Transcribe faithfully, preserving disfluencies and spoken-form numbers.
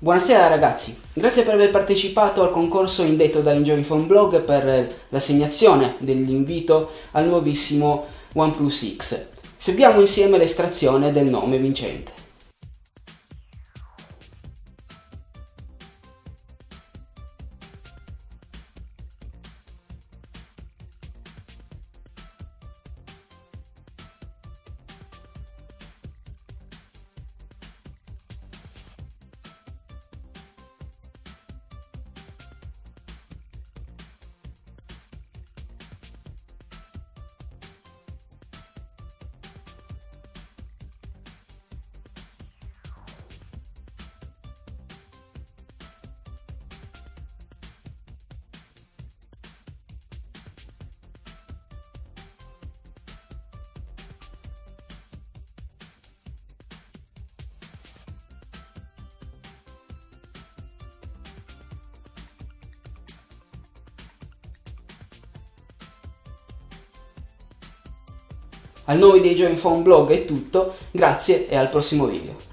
Buonasera ragazzi, grazie per aver partecipato al concorso indetto da Enjoyphone Blog per l'assegnazione dell'invito al nuovissimo OnePlus X. Seguiamo insieme l'estrazione del nome vincente. Al nome di Enjoyphone Blog è tutto, grazie e al prossimo video.